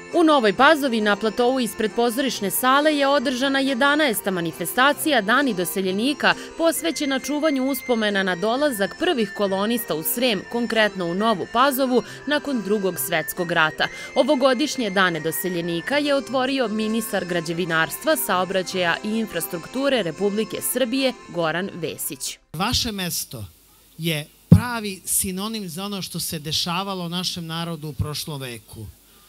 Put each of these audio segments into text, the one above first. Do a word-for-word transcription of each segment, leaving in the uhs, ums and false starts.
U Novoj Pazovi na platovu ispred pozorišne sale je održana jedanaesta manifestacija Dani doseljenika posvećena čuvanju uspomena na dolazak prvih kolonista u Srem, konkretno u Novu Pazovu, nakon Drugog svetskog rata. Ovogodišnje Dane doseljenika je otvorio ministar građevinarstva, saobraćaja i infrastrukture Republike Srbije Goran Vesić. Vaše mesto je pravi sinonim za ono što se dešavalo našem narodu u prošlom veku.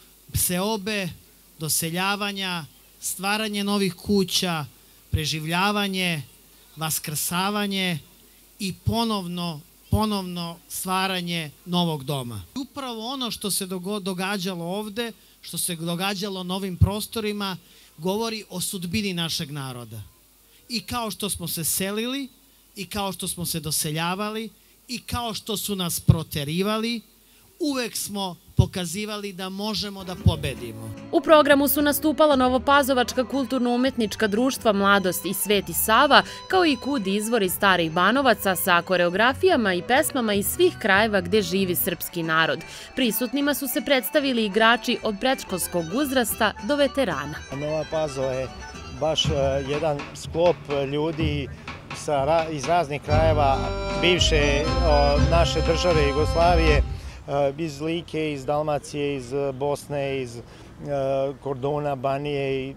Seobe, doseljavanja, stvaranje novih kuća, preživljavanje, vaskrsavanje i ponovno, ponovno stvaranje novog doma. Upravo ono što se događalo ovde, što se događalo na ovim prostorima, govori o sudbini našeg naroda. I kao što smo se selili, i kao što smo se doseljavali, i kao što su nas proterivali, uvek smo pokazivali da možemo da pobedimo. U programu su nastupala Novopazovačka kulturno-umetnička društva Mladost i Sveti Sava, kao i Kud izvor iz Starih Banovaca sa koreografijama i pesmama iz svih krajeva gde živi srpski narod. Prisutnima su se predstavili igrači od predškolskog uzrasta do veterana. Nova Pazova je baš jedan sklop ljudi iz raznih krajeva bivše naše države Jugoslavije, iz Like, iz Dalmacije, iz Bosne, iz Korduna, Banije,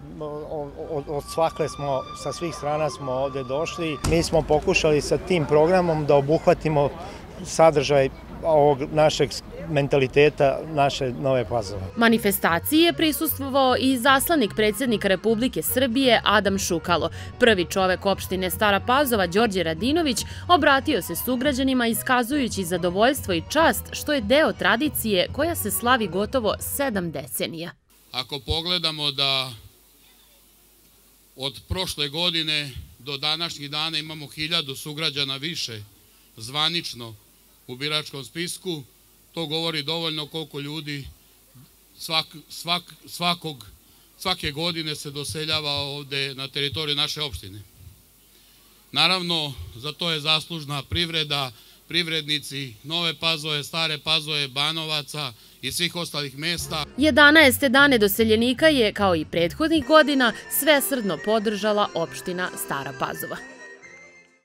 od svakle smo, sa svih strana smo ovde došli. Mi smo pokušali sa tim programom da obuhvatimo sadržaj ovog našeg mentaliteta naše Nove Pazove. Manifestaciji je prisustvovao i zaslanik predsjednika Republike Srbije Adam Šukalo. Prvi čovek opštine Stara Pazova, Đorđe Radinović, obratio se sugrađanima iskazujući zadovoljstvo i čast što je deo tradicije koja se slavi gotovo sedam decenija. Ako pogledamo da od prošle godine do današnjih dana imamo hiljadu sugrađana više zvanično u biračkom spisku, to govori dovoljno koliko ljudi svak, svak, svakog, svake godine se doseljava ovde na teritoriju naše opštine. Naravno, za to je zaslužna privreda, privrednici Nove Pazove, Stare Pazove, Banovaca i svih ostalih mesta. jedanaeste Dane doseljenika je, kao i prethodnih godina, svesrdno podržala opština Stara Pazova.